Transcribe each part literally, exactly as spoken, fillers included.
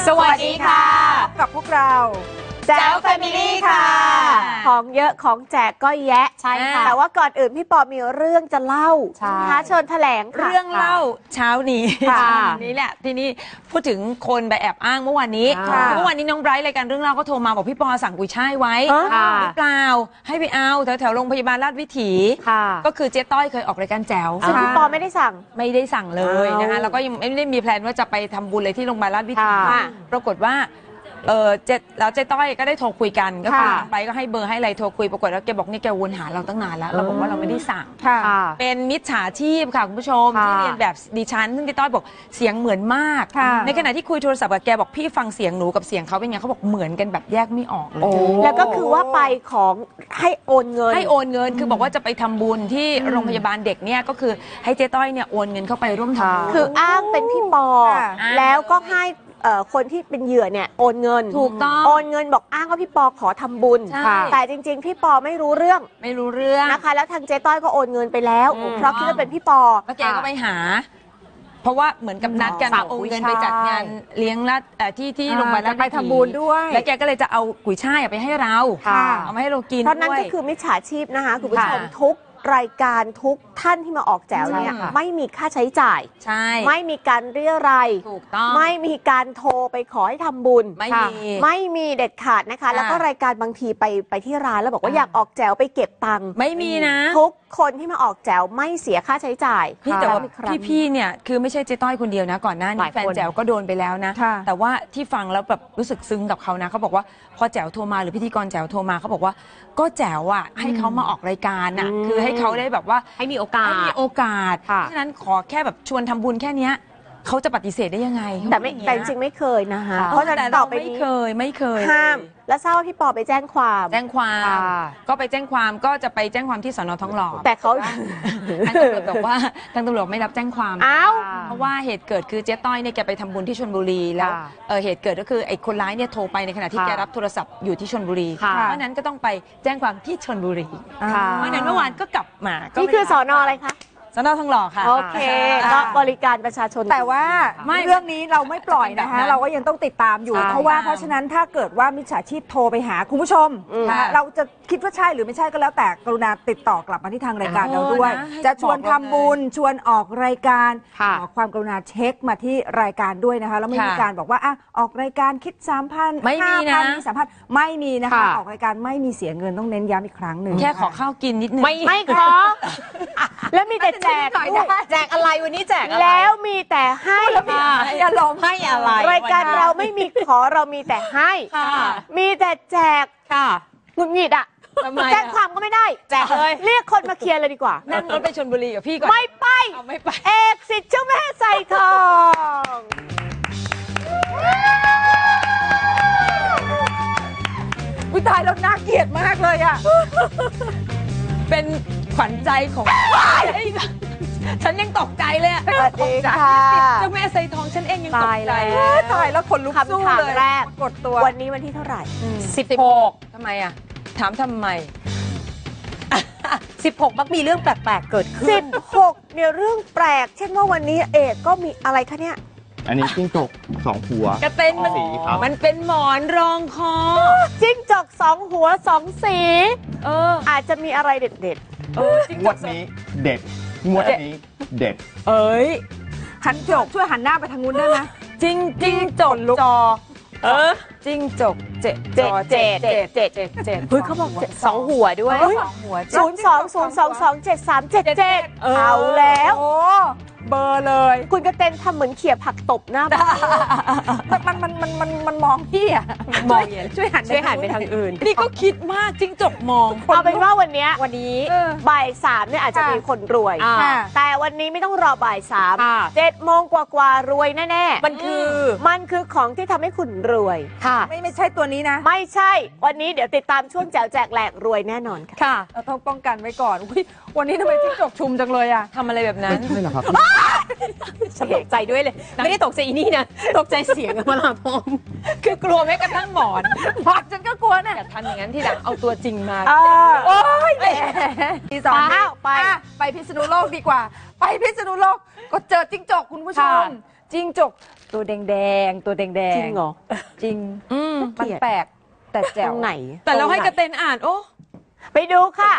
สวัสดีค่ะพบกับพวกเราแจ๋วแฟมิลี่ค่ะของเยอะของแจกก็แยะใช่ค่ะแต่ว่าก่อนอื่นพี่ปอมีเรื่องจะเล่าท้าเชิญแถลงค่ะเรื่องเล่าเช้านี้นี่แหละทีนี้พูดถึงคนไปแอบอ้างเมื่อวานนี้เมื่อวานนี้น้องไบรท์รายการเรื่องเล่าก็โทรมาบอกพี่ปอสั่งกุยช่ายไว้หรือเปล่าให้ไปเอาแถวแถวโรงพยาบาลราชวิถีก็คือเจ๊ต้อยเคยออกรายการแจ๋วซึ่งพี่ปอไม่ได้สั่งไม่ได้สั่งเลยนะคะแล้วก็ยังไม่ได้มีแพลนว่าจะไปทำบุญเลยที่โรงพยาบาลราชวิถีปรากฏว่าเออเจ๊แล้วเจ๊ต้อยก็ได้โทรคุยกันก็คือไปก็ให้เบอร์ให้อะไรโทรคุยปรากฏแล้วแกบอกเนี่ยแกวนหาเราตั้งนานแล้วเราบอกว่าเราไม่ได้สั่งเป็นมิจฉาชีพค่ะคุณผู้ชมที่เรียนแบบดิฉันซึ่งเจ๊ต้อยบอกเสียงเหมือนมากในขณะที่คุยโทรศัพท์กับแกบอกพี่ฟังเสียงหนูกับเสียงเขาเป็นไงเขาบอกเหมือนกันแบบแยกไม่ออกเลยแล้วก็คือว่าไปของให้โอนเงินให้โอนเงินคือบอกว่าจะไปทำบุญที่โรงพยาบาลเด็กเนี่ยก็คือให้เจ๊ต้อยเนี่ยโอนเงินเข้าไปร่วมทำบุญคืออ้างเป็นพี่ปอแล้วก็ให้คนที่เป็นเหยื่อเนี่ยโอนเงินถูกต้องโอนเงินบอกอ้างว่าพี่ปอขอทำบุญแต่จริงๆพี่ปอไม่รู้เรื่องไม่รู้เรื่องนะคะแล้วทางเจ๊ต้อยก็โอนเงินไปแล้วเพราะคิดว่าเป็นพี่ปอแล้วแกก็ไปหาเพราะว่าเหมือนกับนัดกันโอนเงินไปจัดงานเลี้ยงรัดที่ที่โรงพยาบาลไปทำบุญด้วยแล้วแกก็เลยจะเอากุยช่ายไปให้เราเอามาให้เรากินเพราะนั้นก็คือมิจฉาชีพนะคะคุณผู้ชมทุกรายการทุกท่านที่มาออกแจ๋วเนี่ยไม่มีค่าใช้จ่ายใช่ไม่มีการเรียรัยถูกต้องไม่มีการโทรไปขอให้ทำบุญไม่มีไม่มีเด็ดขาดนะคะแล้วก็รายการบางทีไปไปที่ร้านแล้วบอกว่าอยากออกแจ๋วไปเก็บตังค์ไม่มีนะทุกคนที่มาออกแจ๋วไม่เสียค่าใช้จ่ายพี่แต่ว่าพี่ๆเนี่ยคือไม่ใช่เจ๊ต้อยคนเดียวนะก่อนหน้านี้แฟนแจ๋วก็โดนไปแล้วนะแต่ว่าที่ฟังแล้วแบบรู้สึกซึ้งกับเขานะเขาบอกว่าพอแจ๋วโทรมาหรือพิธีกรแจ๋วโทรมาเขาบอกว่าก็แจ๋วอ่ะให้เขามาออกรายการน่ะคือให้เขาได้แบบว่าให้มีโอกาสให้มีโอกาสเพราะฉะนั้นขอแค่แบบชวนทำบุญแค่นี้เขาจะปฏิเสธได้ยังไงแต่ไม่แต่จริงไม่เคยนะคะเพราะฉะนั้นต่อไปนี้ไม่เคยไม่เคยห้ามแล้วทราบว่าพี่ปอไปแจ้งความแจ้งความก็ไปแจ้งความก็จะไปแจ้งความที่สน.ทองหล่อแต่เขาทางตำรวจบอกว่าทางตำรวจไม่รับแจ้งความอ้าวเพราะว่าเหตุเกิดคือเจ๊ต้อยเนี่ยแกไปทำบุญที่ชลบุรีแล้วเหตุเกิดก็คือไอ้คนร้ายเนี่ยโทรไปในขณะที่แกรับโทรศัพท์อยู่ที่ชลบุรีเพราะนั้นก็ต้องไปแจ้งความที่ชลบุรีเพราะนั้นเมื่อวานก็กลับมานี่คือสน.อะไรคะสน.ทองหล่อค่ะโอเคก็บริการประชาชนแต่ว่าเรื่องนี้เราไม่ปล่อยนะคะเราก็ยังต้องติดตามอยู่เพราะว่าเพราะฉะนั้นถ้าเกิดว่ามิจฉาชีพโทรไปหาคุณผู้ชมเราจะคิดว่าใช่หรือไม่ใช่ก็แล้วแต่กรุณาติดต่อกลับมาที่ทางรายการเราด้วยจะชวนทำบุญชวนออกรายการขอความกรุณาเช็คมาที่รายการด้วยนะคะแล้วไม่มีการบอกว่าอ่ะออกรายการคิด สามพันไม่มีนะมี สามพัน ไม่มีนะคะออกรายการไม่มีเสียเงินต้องเน้นย้ำอีกครั้งหนึ่งแค่ขอข้าวกินนิดนึงไม่ขอแล้วมีแต่แจกแจกอะไรวันนี้แจกอะไรแล้วมีแต่ให้อย่าลองให้อะไรรายการเราไม่มีขอเรามีแต่ให้มีแต่แจกหงุดหงิดอ่ะแจ้งความก็ไม่ได้แจกเลยเรียกคนมาเคลียร์เลยดีกว่านั่งรถไปชลบุรีกับพี่ก่อนไม่ไปไม่ไปเอกสิทธิ์เจ้าแม่ใส่ทองวิตายแล้วน่าเกลียดมากเลยอ่ะเป็นขวัญใจของฉันยังตกใจเลยอะสวัสดีค่ะเจ้าแม่ไซทองฉันเองยังตกใจตายแล้วคนลุกสู้เลยแรกกดตัววันนี้วันที่เท่าไหร่สิบหกทำไมอะถามทำไมสิบหกมักมีเรื่องแปลกๆเกิดขึ้นสิบหกเนี่ยเรื่องแปลกเช่นว่าวันนี้เอกก็มีอะไรคะเนี่ยอันนี้จิ้งจกสองหัวกระเต็นมันมันเป็นหมอนรองคอจิ้งจกสองหัวสองสีเอออาจจะมีอะไรเด็ดๆเอองวดนี้เด็ดงวดนี้เด็ดเอ้ยหันจกช่วยหันหน้าไปทางนู้นได้ไหมจิ้งจิ้งจกจอเออจิ้งจกเจ็ดเจ็ดเจ็ดเจ็ดเจ็ดเจ็ดเฮ้ยเขาบอกสองหัวด้วยศูนย์สองศูนย์สองสองเจ็ดสามเจ็ดเจ็ดเอาแล้วเบอร์เลยคุณกระเต็นทำเหมือนเขี่ยผักตบหน้าบ้านมันมันมันมันมันมองพี่อะมองช่วยหันช่วยหันไปทางอื่นนี่ก็คิดมากจิ้งจกมองเอาเป็นว่าวันนี้วันนี้บ่ายสามเนี่ยอาจจะมีคนรวยแต่วันนี้ไม่ต้องรอบ่ายสามเจ็ดโมงกว่ารวยแน่ๆมันคือมันคือของที่ทำให้คุณรวยค่ะไม่ไม่ใช่ตัวนี้นะไม่ใช่วันนี้เดี๋ยวติดตามช่วงแจกแจกแหลกรวยแน่นอนค่ะเราต้องป้องกันไว้ก่อนวันนี้ทำไมจิ้งจกชุมจังเลยอะทำอะไรแบบนั้นใช่หรอครับฉันตกใจด้วยเลยไม่ได้ตกใจอีนี่นะตกใจเสียงมาลาพงคือกลัวแม้กระทั่งหมอนหมอนฉันก็กลัวนะอย่าทำอย่างนั้นที่หลังเอาตัวจริงมาโอ้ยทีสองไปไปพิษณุโลกดีกว่าไปพิษณุโลกก็เจอจิ้งจกคุณผู้ชมจิ้งจกตัวแดงๆตัวแดงๆจริงเหรอจริงอืมมันแปลกแต่แจ๋ตวรงไหนแต่เราให้ตงกระเตนอ่านโอ้ไปดูค่ะ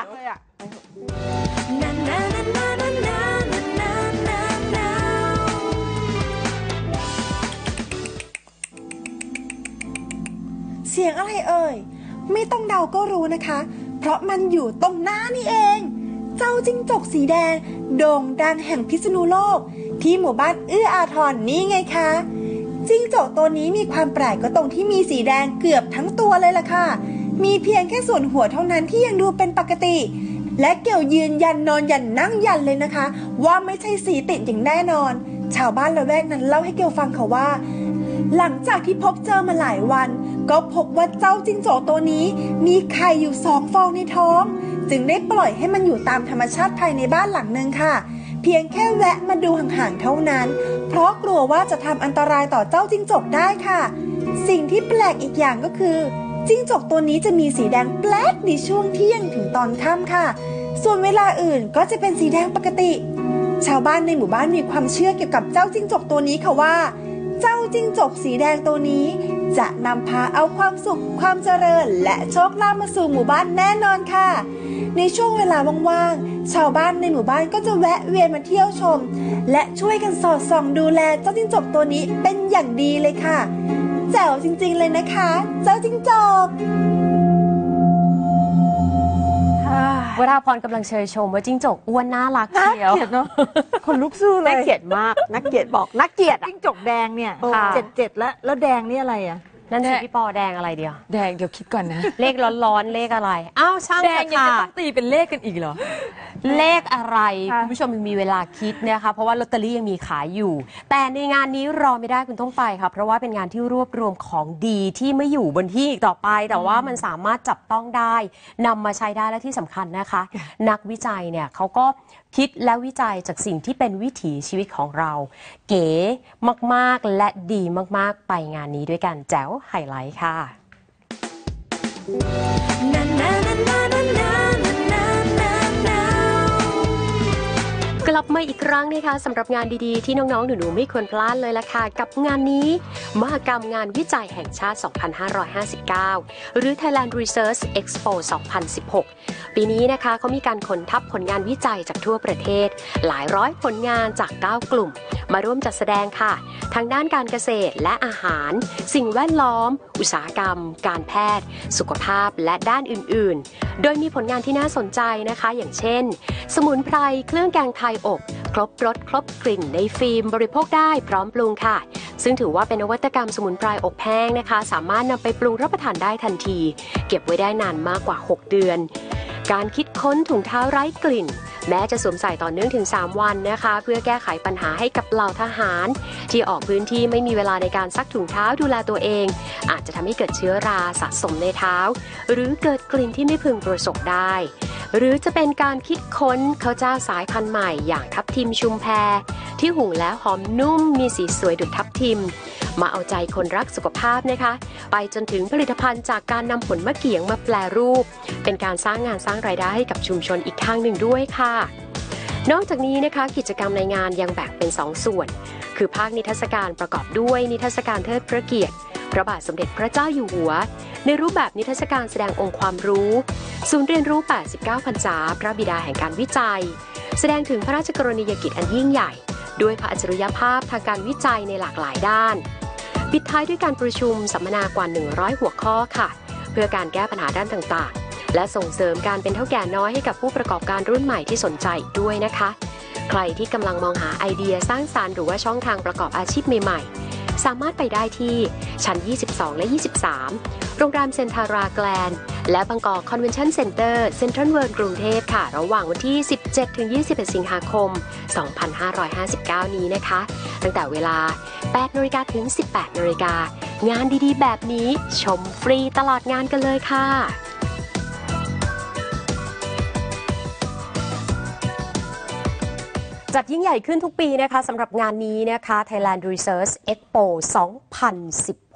เสียงอะไรเอ่ย ไม่ต้องเดาก็รู้นะคะ เพราะมันอยู่ตรงหน้านี่เอง เจ้าจิ้งจกสีแดงโด่งดังแห่งพิษณุโลก ที่หมู่บ้านเอื้ออาทรนี่ไงคะ จิ้งจกตัวนี้มีความแปลกก็ตรงที่มีสีแดงเกือบทั้งตัวเลยล่ะค่ะ มีเพียงแค่ส่วนหัวเท่านั้นที่ยังดูเป็นปกติ และเกี่ยวยืนยันนอนยันนั่งยันเลยนะคะ ว่าไม่ใช่สีติดอย่างแน่นอน ชาวบ้านละแวกนั้นเล่าให้เกียวฟังค่ะว่า หลังจากที่พบเจอมาหลายวัน ก็พบว่าเจ้าจิ้งจกตัวนี้มีไข่อยู่สองฟองในท้อง จึงได้ปล่อยให้มันอยู่ตามธรรมชาติภายในบ้านหลังนึงค่ะ เพียงแค่แวะมาดูห่างๆเท่านั้น เพราะกลัวว่าจะทำอันตรายต่อเจ้าจิ้งจกได้ค่ะ สิ่งที่แปลกอีกอย่างก็คือจิ้งจกตัวนี้จะมีสีแดงแปลกในช่วงเที่ยงถึงตอนค่ำค่ะ ส่วนเวลาอื่นก็จะเป็นสีแดงปกติ ชาวบ้านในหมู่บ้านมีความเชื่อเกี่ยวกับเจ้าจิ้งจกตัวนี้ค่ะว่า เจ้าจิ้งจกสีแดงตัวนี้จะนำพาเอาความสุขความเจริญและโชคลาภมาสู่หมู่บ้านแน่นอนค่ะ ในช่วงเวลาว่างๆชาวบ้านในหมู่บ้านก็จะแวะเวียนมาเที่ยวชมและช่วยกันสอดส่องดูแลเจ้าจิ้งจกตัวนี้เป็นอย่างดีเลยค่ะแจ๋วจริงๆเลยนะคะเจ้าจิ้งจกวราพรกำลังเชยชมว่าจิ้งจกอ้วนน่ารักเชียวเกลียดเนาะคนลุกสู้เลยน่าเกลียดมากนักเกลียดบอกนักเกลียดอ่ะจิ้งจกแดงเนี่ยค่ะเจ็ดเจ็ดแล้วแล้วแดงนี่อะไรอ่ะนั่นสิพี่ปอแดงอะไรเดียวแดงเดี๋ยวคิดก่อนนะเลขร้อนๆเลขอะไรอ้าวช่างแดงเถยังอะจะค่ะต้องตีเป็นเลขกันอีกเหรอเลขอะไรค่ะคุณผู้ชมยังมีเวลาคิดนะคะเพราะว่าลอตเตอรี่ยังมีขายอยู่ แต่ในงานนี้รอไม่ได้คุณต้องไปค่ะเพราะว่าเป็นงานที่รวบรวมของดีที่ไม่อยู่บนที่อีกต่อไป แต่ว่ามันสามารถจับต้องได้นำมาใช้ได้และที่สำคัญนะคะ นักวิจัยเนี่ยเขาก็คิดและวิจัยจากสิ่งที่เป็นวิถีชีวิตของเรา เก๋มากๆและดีมากๆไปงานนี้ด้วยกันแจ๋วไฮไลท์ค่ะ กลับมาอีกครั้งนะคะสำหรับงานดีๆที่น้องๆหนูๆไม่ควรพลาดเลยล่ะค่ะกับงานนี้มหกรรมงานวิจัยแห่งชาติ สองพันห้าร้อยห้าสิบเก้า หรือ Thailand Research Expo สองพันสิบหก ปีนี้นะคะเขามีการขนทัพผลงานวิจัยจากทั่วประเทศหลายร้อยผลงานจากเก้ากลุ่มมาร่วมจัดแสดงค่ะทางด้านการเกษตรและอาหารสิ่งแวดล้อมอุตสาหกรรมการแพทย์สุขภาพและด้านอื่นๆโดยมีผลงานที่น่าสนใจนะคะอย่างเช่นสมุนไพรเครื่องแกงไทยอบครบรสครบกลิ่นในฟิล์มบริโภคได้พร้อมปรุงค่ะซึ่งถือว่าเป็นนวัตกรรมสมุนไพรอบแห้งนะคะสามารถนำไปปรุงรับประทานได้ทันทีเก็บไว้ได้นานมากกว่าหกเดือนการคิดค้นถุงเท้าไร้กลิ่นแม้จะสวมใส่ต่อเนื่องถึงสามวันนะคะเพื่อแก้ไขปัญหาให้กับเหล่าทหารที่ออกพื้นที่ไม่มีเวลาในการซักถุงเท้าดูแลตัวเองอาจจะทำให้เกิดเชื้อราสะสมในเท้าหรือเกิดกลิ่นที่ไม่พึงประสงค์ได้หรือจะเป็นการคิดค้นข้าวเจ้าสายพันธุ์ใหม่อย่างทับทิมชุมแพที่หุงแล้วหอมนุ่มมีสีสวยดุจทับทิมมาเอาใจคนรักสุขภาพนะคะไปจนถึงผลิตภัณฑ์จากการนำผลมะเกียงมาแปรรูปเป็นการสร้างงานสร้างรายได้ให้กับชุมชนอีกทางหนึ่งด้วยค่ะนอกจากนี้นะคะกิจกรรมในงานยังแบ่งเป็นสองส่วนคือภาคนิทรรศการประกอบด้วยนิทรรศการเทิดพระเกียรติพระบาทสมเด็จพระเจ้าอยู่หัวในรูปแบบนิทรรศการแสดงองค์ความรู้ศูนย์เรียนรู้ แปดสิบเก้า พรรษาพระบิดาแห่งการวิจัยแสดงถึงพระราชกรณียกิจอันยิ่งใหญ่ด้วยพระอัจฉริยภาพทางการวิจัยในหลากหลายด้านปิดท้ายด้วยการประชุมสัมมนากว่าหนึ่งร้อยหัวข้อค่ะเพื่อการแก้ปัญหาด้านต่างๆและส่งเสริมการเป็นเท่าแก่น้อยให้กับผู้ประกอบการรุ่นใหม่ที่สนใจด้วยนะคะใครที่กำลังมองหาไอเดียสร้างสรรค์หรือว่าช่องทางประกอบอาชีพใหม่ๆสามารถไปได้ที่ชั้นยี่สิบสองและยี่สิบสามโรงแรมเซ็นทาราแกลนและบางกอกคอนเวนชั่นเซ็นเตอร์เซ็นทรัลเวิลด์กรุงเทพค่ะระหว่างวันที่สิบเจ็ดถึงยี่สิบเอ็ดสิงหาคมสองพันห้าร้อยห้าสิบเก้านี้นะคะตั้งแต่เวลาแปดนาฬิกาถึงสิบแปดนาฬิกางานดีๆแบบนี้ชมฟรีตลอดงานกันเลยค่ะจัดยิ่งใหญ่ขึ้นทุกปีนะคะสำหรับงานนี้นะคะ Thailand Research Expo สองพันสิบห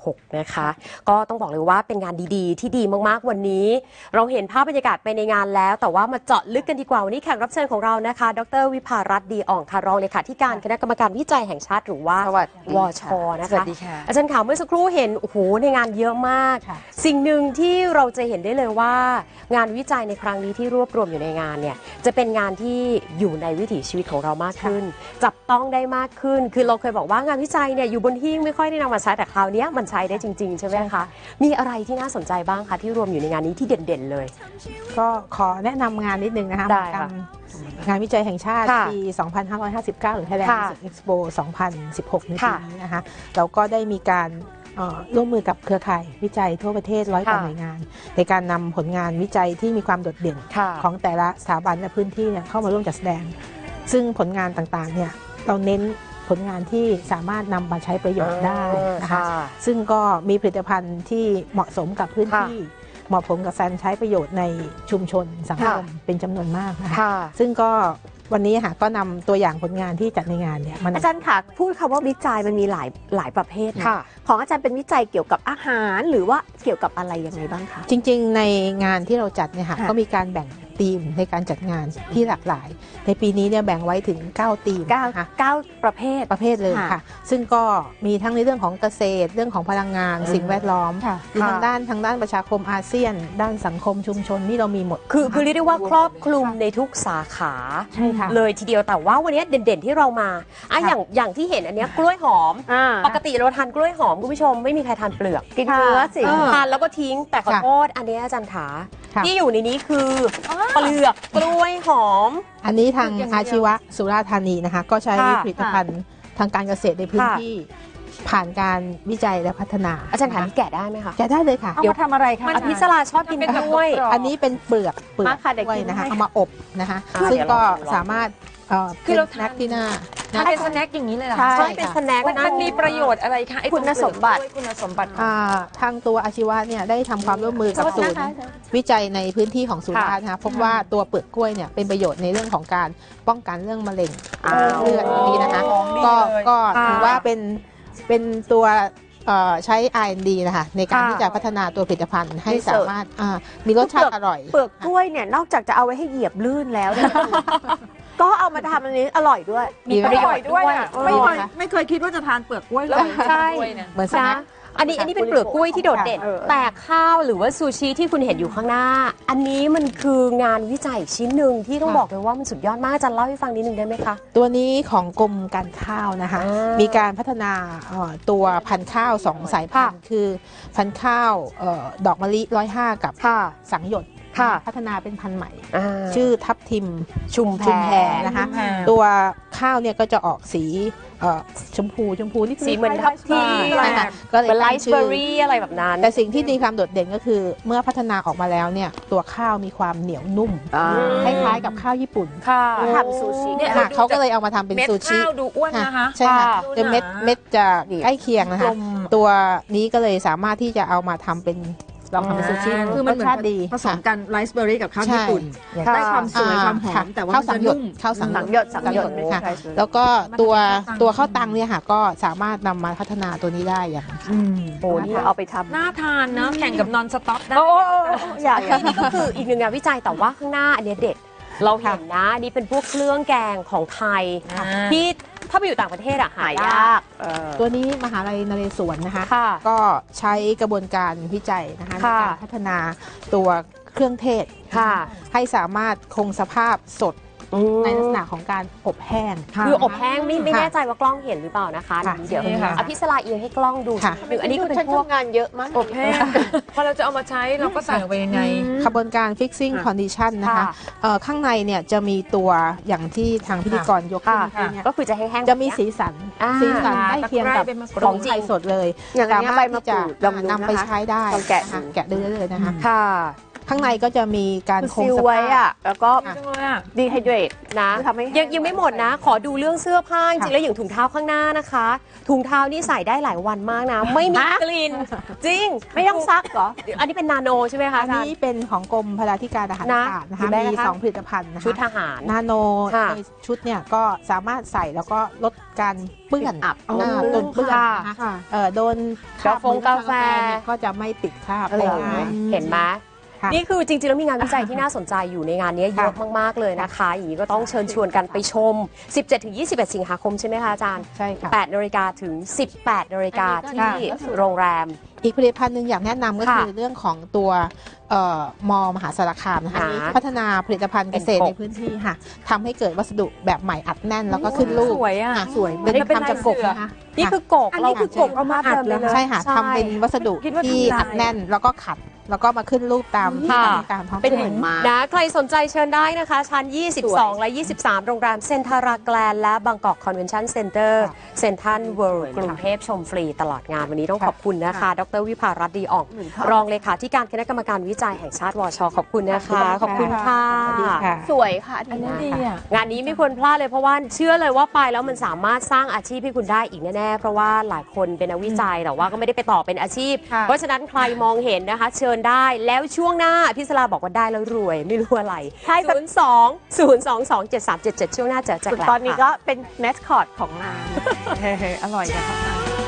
หกนะคะ ก็ต้องบอกเลยว่าเป็นงานดีๆ ที่ดีมากๆวันนี้ เราเห็นภาพบรรยากาศไปในงานแล้ว แต่ว่ามาเจาะลึกกันดีกว่าวันนี้แขกรับเชิญของเรานะคะดรวิภารัตน์ดีอ่องค่ะรองเลขาธิการคณะกรรมการวิจัยแห่งชาติหรือว่าสวัสดีวค่ะชนะคะสวัสดีค่ะอาจารย์ข่าวเมื่อสักครู่เห็นโอ้โหในงานเยอะมาก สิ่งหนึ่งที่เราจะเห็นได้เลยว่างานวิจัยในครั้งนี้ที่รวบรวมอยู่ในงานเนี่ยจะเป็นงานที่อยู่ในวิถีชีวิตของเรามากขึ้น จับต้องได้มากขึ้น คือเราเคยบอกว่างานวิจัยเนี่ยอยู่บนหิ้งไม่ค่อยได้นำมาใช้แต่คราวนี้มันใช้ได้จริงๆใช่ไหมคะมีอะไรที่น่าสนใจบ้างคะที่รวมอยู่ในงานนี้ที่เด่นๆเลยก็ขอแนะนำงานนิดนึงนะคะได้มหกรค่ะรมงานวิจัยแห่งชาติค่ะปี สองพันห้าร้อยห้าสิบเก้า หรือ Thailand ค่ะ Research Expo สองพันสิบหก ในปีค่ะนี้นะคะเราก็ได้มีการเอ่อร่วมมือกับเครือข่ายวิจัยทั่วประเทศร้อยกว่าค่ะหน่วยงาน ในการนำผลงานวิจัยที่มีความโดดเด่นค่ะของแต่ละสถาบันและพื้นที่เนี่ยเข้ามาร่วมจัดแสดง ซึ่งผลงานต่างๆเนี่ยเราเน้นผลงานที่สามารถนำมาใช้ประโยชน์ได้นะคะ ซึ่งก็มีผลิตภัณฑ์ที่เหมาะสมกับพื้นที่ เหมาะสมกับการใช้ประโยชน์ในชุมชนสังคมเป็นจำนวนมากนะคะค่ะซึ่งก็วันนี้ค่ะก็นำตัวอย่างผลงานที่จัดในงานเนี่ยมันอาจารย์ค่ะพูดคำว่าวิจัยมันมีหลายหลายประเภทนะค่ะของอาจารย์เป็นวิจัยเกี่ยวกับอาหารหรือว่าเกี่ยวกับอะไรยังไงบ้างคะจริงๆในงานที่เราจัดเนี่ยค่ะค่ะก็มีการแบ่งธีมในการจัดงานที่หลากหลาย ในปีนี้เนี่ยแบ่งไว้ถึงเก้าธีมเก้านะคะเก้าประเภทประเภทเลยค่ะค่ะ ซึ่งก็มีทั้งในเรื่องของเกษตร เรื่องของพลังงาน สิ่งแวดล้อมค่ะมีทางด้านทางด้านประชาคมอาเซียน ด้านสังคมชุมชนนี่เรามีหมดคือคือเรียกได้ว่าครอบคลุมในทุกสาขาใช่ค่ะเลยทีเดียวแต่ว่าวันนี้เด่นๆที่เรามาอ่ะค่ะอย่างอย่างที่เห็นอันเนี้ยกล้วยหอมอ่าปกติเราทานกล้วยหอมคุณผู้ชมไม่มีใครทานเปลือกกินเนื้อสิทานแล้วก็ทิ้งแต่ขอค่ะโทษอันเนี้ยอาจารย์ขาค่ะที่อยู่ในนี้คือเปลือกกล้วยหอมอันนี้ทางอย่างเดียวอาชีวะสุราษฎร์ธานีนะคะ ก็ใช้ค่ะผลิตภัณฑ์ทางการเกษตรในพื้นค่ะที่ ผ่านการวิจัยและพัฒนาอาจารย์ขานี่แกะได้ไหมคะแกะได้เลยค่ะเอามาทำอะไรคะอภิสราชอบกินกล้วยอันนี้เป็นเปลือกเปลือกมาค่ะเดี๋ยวกล้วยกินนะคะให้เอามาอบนะคะอ่าซึ่งก็เดี๋ยวลองสามารถเอ่อคือเป็นเราสแน็คที่หน้าถ้าเป็นสแน็คอย่างนี้เลยเหรอใช่ใช่เป็นสแน็คมันนะมันมีประโยชน์อะไรคะไอ้ตรงคุณสมบัติเปลือกกล้วยคุณสมบัติอ่าทางตัวอาชีวะเนี่ยได้ทำความร่วมมือกับโทษศูนนะย์คะวิจัยในพื้นที่ของสุราษฎร์ค่ะนะคะพบว่าตัวเปลือกกล้วยเนี่ยเป็นประโยชน์ในเรื่องของการป้องกันเรื่องมะเร็งอ้าวเลือดอันนี้นะคะของดีก็เลยก็ค่ะถือว่าเป็นเป็นตัวเอ่อใช้ อาร์ แอนด์ ดี นะคะในการค่ะที่จะพัฒนาตัวผลิตภัณฑ์ให้รีเสิสาร์ชมารถอ่ามีรสชาติอร่อยเปลือกกล้วยเนี่ยนอกจากจะเอาไว้ให้เหยียบลื่นแล้วเนี่ย ก็เอามาทำอันนี้อร่อยด้วยมีประโยชน์ด้วยอะด้วยไม่เคยค่ะไม่เคยคิดว่าจะทานเปลือกกล้วยเลยใช่กล้วยเนี่ยเหมือนสแน็นะคอันนี้อันนี้เป็นเปลือกกล้วยที่โดดเด่นเออแต่ข้าวหรือว่าซูชิที่คุณเห็นอยู่ข้างหน้า อันนี้มันคืองานวิจัยชิ้นหนึ่งที่ต้องค่ะบอกเลยว่ามันสุดยอดมากอาจารย์เล่าให้ฟังนิดนึงได้ไหมคะตัวนี้ของกรมการข้าวนะคะอ่ามีมีการพัฒนาเอ่อตัวพันธุ์ข้าวสองสายพันธุ์ คือพันธุ์ข้าวเอ่อดอกมะลิร้อยห้ากับค่ะสังหยดค่ะพัฒนาเป็นพันธุ์ใหม่อ่าชื่อทับทิมชุมแพชุมแพนะคะชุมแพตัวข้าวเนี่ยก็จะออกสีเอ่อชมพูชมพูนี่คือสีเหมือนทับทิมใช่ค่ะก็เลยเป็นไลตั้งฟ์ชื่เบออรี่อะไรแบบนั้นแต่สิ่งที่มีความโดดเด่นก็คือเมื่อพัฒนาออกมาแล้วเนี่ยตัวข้าวมีความเหนียวนุ่มอ่าคล้ายๆกับข้าวญี่ปุ่นค่ะทำซูชิเนี่ยค่ะเขาก็เลยเอามาทำเป็นเม็ดซูชิข้าวดูอ้วนนะคะใช่ค่ะค่ะเดี๋ยวเม็ดเม็ดจะใกล้เคียงนะคะกลมตัวนี้ก็เลยสามารถที่จะเอามาทำเป็นลองทำเป็นซูชิคือมันเหมือนรสชาติดีผสมค่ะกันไรซ์เบอร์รี่กับข้าวญี่ปุ่นใช่ได้ความสวยความหอค่ะมแต่ว่าข้าวมันสัจะงหยดนุ่มข้าวสังสังหยดสังหยดค่ะใช่ใช่แล้วก็ตัวตัวข้าวตังเนี่ยค่ะก็สามารถนำมาพัฒนาตัวนี้ได้อย่างโอ้นี่เอาไปทำน่าทานเนอะแข่งกับนอนสต็อปได้โอ้โอ้โอ้อยากอยากนี่ก็คืออีกหนึ่งงานวิจัยแต่ว่าข้างหน้าอันเนี้ยเด็ด เราเห็นนะอันนี้เป็นพวกเครื่องแกงของไทยอ่าที่ถ้าไปอยู่ต่างประเทศอะหาหายายาก กเออตัวนี้มหาลัยนเรศวรนะคะค่ะก็ใช้กระบวนการวิจัยนะคะในค่ะการพัฒนาตัวเครื่องเทศค่ะให้สามารถคงสภาพสดในลักษณะของการอบแห้งคืออบแห้งไม่ไม่ค่ะแน่ใจว่ากล้องเห็นหรือเปล่านะคะค่ะเดี๋ยวนี่ค่ะอภิสราเอียงให้กล้องดูค่ะหรืออันนี้ก็เป็นฉันพวกทำงานเยอะมากอบแห้งพอเราจะเอามาใช้เราก็ใส่ลงไปยังไงกระบวนการ fixing condition นะคะค่ะเอ่อข้างในเนี่ยจะมีตัวอย่างที่ทางพิธีกรยกขึ้นค่ะเมื่อกี้เนี่ยก็คือจะแห้งๆจะมีแบบสีเนี้ยสันอ่าสีสันใกล้เคียงกับตะไคร้ใบมะกรูดของไทยสดเลยอย่างอันเนี้ยสามารถที่จะใบมะกรูดลองดูนะคะนำไปใช้ได้ลองแกะนะคะดูแกะได้เลยนะคะค่ะข้างในก็จะมีการคงซีลสไว้ภาพอะแล้วก็จังเลยอ่ะดีไฮเดรตนะทำให้ยังยังไม่หมดนะ ขอดูเรื่องเสื้อผ้าจริงๆแล้วอย่างถุงเท้าข้างหน้านะคะ ถุงเท้านี่ใส่ได้หลายวันมากนะ ไม่มีกลิ่นจริงไม่ต้องซักเหรออันนี้เป็นนาโนใช่ไหมคะอันอาจารนี้ย์เป็นของกรมพลาธิการทหารอากาศนะคะนะมีนะคะสองผลิตภัณฑ์นะคะชุดทหารนาโนค่ะในชุดเนี่ยก็สามารถใส่แล้วก็ลดการเปื้อนอับหน้าอ๋อโดนเปื้อนค่ะนะคะเอ่อโดนคการาบแฟกาแฟเนี่ยก็จะไม่ติดคราบเออได้ง่ายเห็นไหมค่ะนี่คือจริงๆแล้วมีงานวิจัยที่น่าสนใจอยู่ในงานนี้เยอะมากๆเลยนะคะ อย่างนี้ก็ต้องเชิญชวนกันไปชม สิบเจ็ดถึงยี่สิบเอ็ด สิงหาคมใช่ไหมคะอาจารย์ใช่ค่ะแปดนาฬิกาถึง สิบแปดนาฬิกาที่โรงแรมอีกผลิตภัณฑ์หนึ่งอยากแนะนำก็ค่ะคือเรื่องของตัวเอ่อมอมหาสารคามนะคะค่ะพัฒนาผลิตภัณฑ์เกษตรเป็นกบในพื้นที่ค่ะทำให้เกิดวัสดุแบบใหม่อัดแน่นแล้วก็ขึ้นรูปสวยอ่ะสวยเป็นมันเป็นทำจากกบลายเสือนะคะนี่คือกกอันเรานี้คือกบเอามาอัดเลยใช่ค่ะใช่ทำเป็นวัสดุคิดว่าที่ทำลายอัดแน่นแล้วก็ขัดแล้วก็มาขึ้นรูปตามที่ค่ะต้องการท้องเป็นถิ่เหมือนนมานะใครสนใจเชิญได้นะคะ ชั้น ยี่สิบสอง และ ยี่สิบสาม โรงแรมเซ็นทราแกลนและบางกอกคอนเวนชั่นเซ็นเตอร์ค่ะเซ็นทรัลเวิลด์กรุงเทพชมฟรีตลอดงานวันนี้ต้องขอบคุณนะคะ ดรวิภารัตน์ดีอ่อง รองเลขาธิการคณะกรรมการวิจัยแห่งชาติวช ขอบคุณนะคะ ขอบคุณค่ะสวัสดีค่ะสวยค่ะอันนี้ดีอ่ะงานนี้ไม่ควรพลาดเลยเพราะว่าเชื่อเลยว่าไปแล้วมันสามารถสร้างอาชีพให้คุณได้อีกแน่ๆ เพราะว่าหลายคนเป็นนักวิจัยแต่ว่าก็ไม่ได้ไปต่อเป็นอาชีพค่ะเพราะฉะนั้นใครมองเห็นนะคะ เชิญได้แล้วช่วงหน้าพี่สลาบอกว่าได้แล้วรวยไม่รู้อะไรใช่ศูนย์สองศูนย์สองสองเจ็ดสามเจ็ดเจ็ดช่วงหน้าเจอแจกแหลกตอนนี้ค่ะก็เป็นแมสคอตของงานอร่อยนะคะ